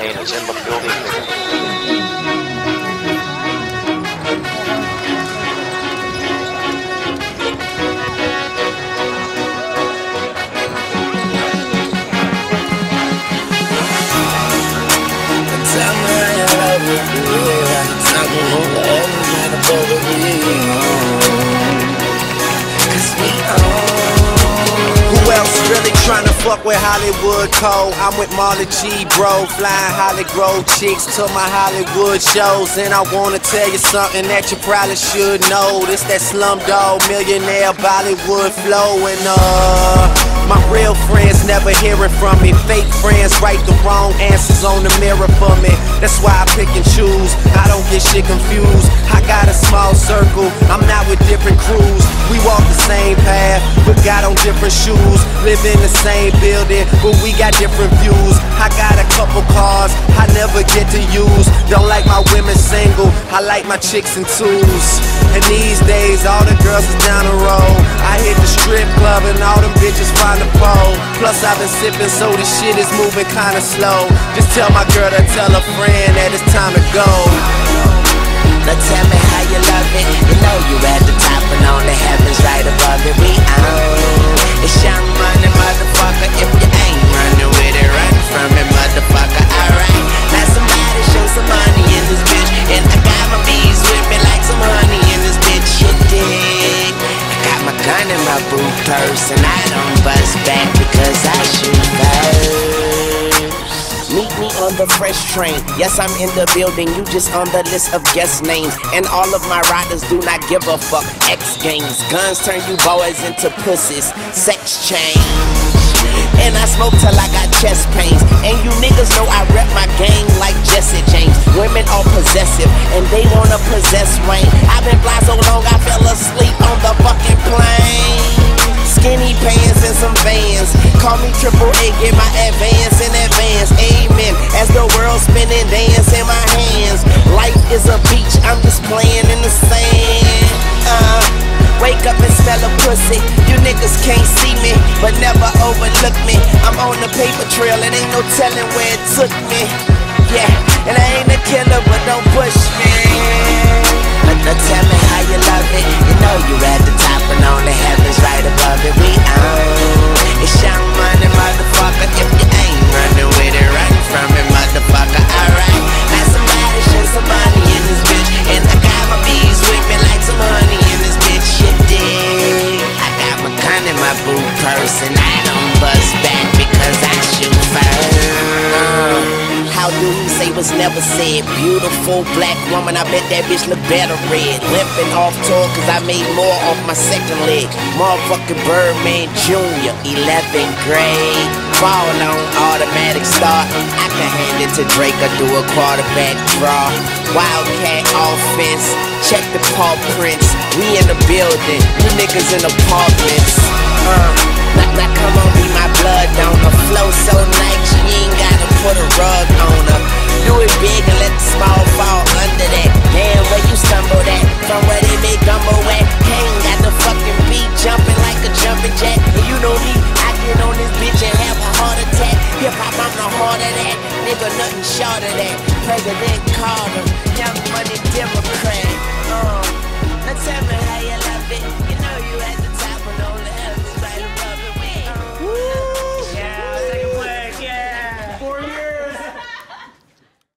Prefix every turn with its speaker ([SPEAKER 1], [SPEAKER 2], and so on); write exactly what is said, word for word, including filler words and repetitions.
[SPEAKER 1] Kane is in the building.
[SPEAKER 2] Who else really tryna fuck with Hollywood Cole? I'm with Marley G, bro, flying Holly Grove chicks to my Hollywood shows. And I wanna tell you something that you probably should know. This that Slumdog Millionaire Bollywood flow. And uh, my real friends never hearing from me. Fake friends write the wrong answers on the mirror for me. That's why I pick and choose, I don't get shit confused. I got a small circle, I'm not with different crews. We walk the same path, but got on different shoes. Live in the same building, but we got different views. I got a couple cars I never get to use. Don't like my women single, I like my chicks in twos. And these days all the girls is down the road. I hit the strip club and all them bitches find a pole. Plus I've been sipping so the shit is moving kinda slow. Just tell my girl to tell a friend that it's time to go.
[SPEAKER 3] Now tell me how you love it. You know you at the top and on the heavens right above it. We own it's young money, motherfucker. If you ain't running with it, run from it, motherfucker. Alright, now somebody show some money in this bitch. And I got my bees with me like some honey in this bitch. You dig? I got my gun in my boot purse and I don't bust back because I shoot first. Meet me on the fresh train. Yes, I'm in the building, you just on the list of guest names. And all of my riders do not give a fuck. X games, guns turn you boys into pussies. Sex change. And I smoke till I got chest pains. And you niggas know I rep my gang like Jesse James. Women are possessive and they wanna possess Wayne. I've been fly so long I fell asleep on the fucking plane. Skinny pants and some Vans. Call me triple A, get my advance in advance. Amen. As the world spinning, dance in my hands. Life is a beach, I'm just playing in the sand. Uh, wake up and smell a pussy. You niggas can't see me, but never overlook me. I'm on the paper trail, it ain't no telling where it took me. Yeah, and I ain't a killer, but don't push me. Now tell me how you love it. You know you at the top and on the heavens right above it. We own it's young money, motherfucker. If you ain't running with it, run from it, motherfucker. Alright, now somebody show some money in this bitch. And I got my bees with me like some honey in this bitch. You dig? I got my gun in my boot purse and I don't bust back because I shoot first. How do we say was never said? Beautiful black woman, I bet that bitch look better red. Limping off tour cause I made more off my second leg. Motherfucking Birdman Junior, eleventh grade. Ball on automatic start. I can hand it to Drake or do a quarterback draw. Wildcat offense, check the paw prints. We in the building, you niggas in apartments. Uh, now, now come on, be my blood donor. Flow so nice, you ain't gotta put a rug on her. Do it big and let the small fall under that. Damn, where you stumble at? From where they make gumbo at? Kane got the fucking beat jumping like a jumping jack. And you know me, I get on this bitch and have a heart attack. Hip hop, I'm the heart of that. Nigga, nothing short of that. President Carter.